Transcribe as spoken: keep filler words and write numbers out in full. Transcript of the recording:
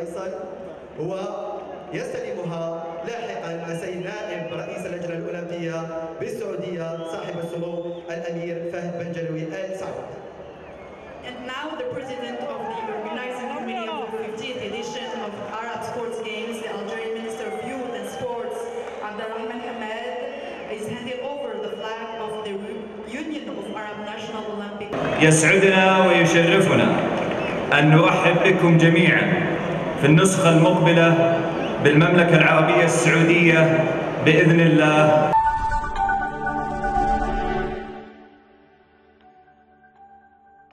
فيصل، ويستلمها لاحقا السيد نائب رئيس اللجنة الأولمبية بالسعودية صاحب السمو الأمير فهد بن جلوي آل سعود. And now the president of the organizing committee of the fiftieth edition of Arab Sports Games, the Algerian Minister of Youth and Sports, Abdelrahman Hamad, is handing over the flag of the Union of Arab National Olympic. يسعدنا ويشرفنا أن نرحب بكم جميعا في النسخة المقبلة بالمملكة العربية السعودية بإذن الله.